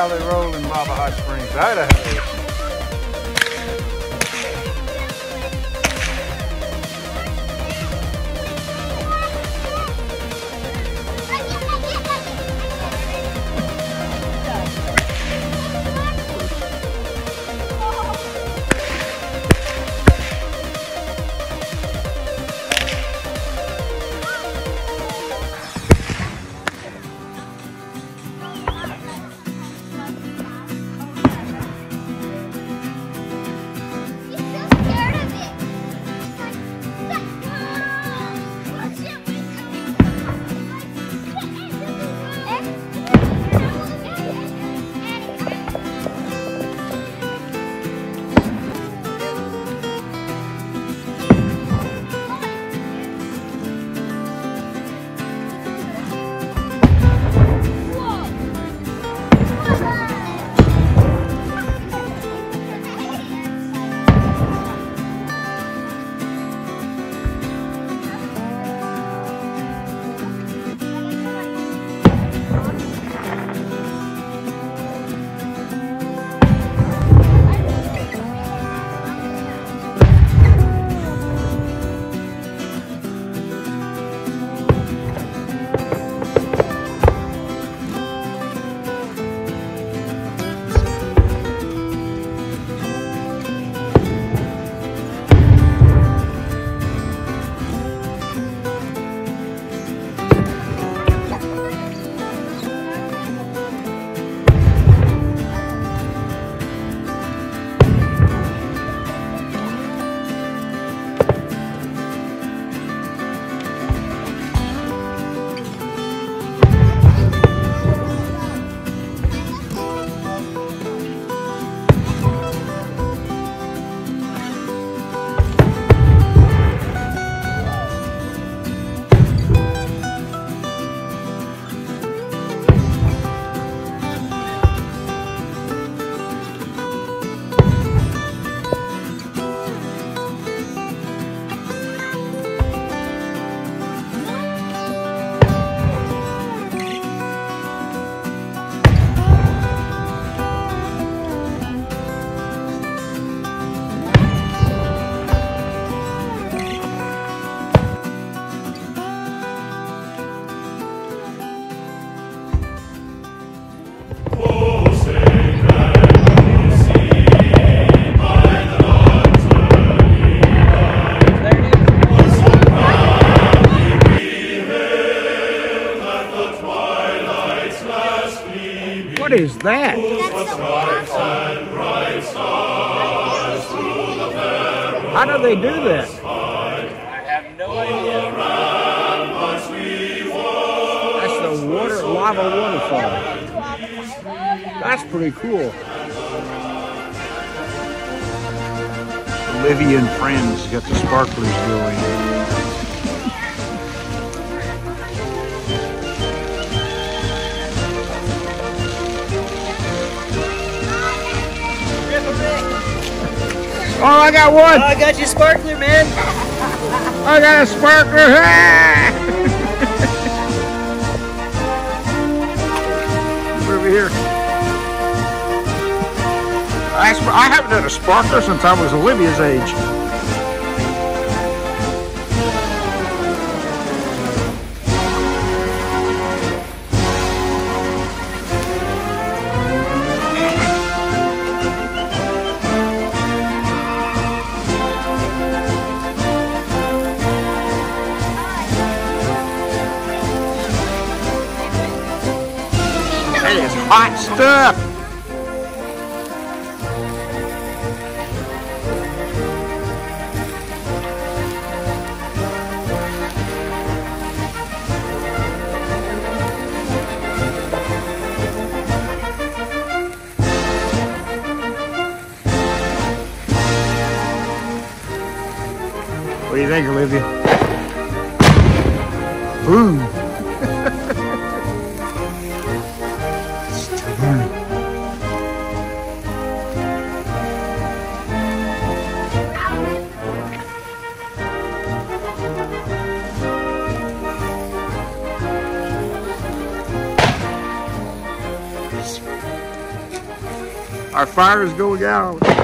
how they roll in Lava Hot Springs, Idaho. What is that? How do they do that? I have no idea. That's the lava waterfall. That's pretty cool. Olivia and friends got the sparklers going. Oh, I got one! Oh, I got you sparkler, man! I got a sparkler! Over here. I haven't done a sparkler since I was Olivia's age. That is hot stuff. What do you think, Olivia? Boom. Our fire is going out.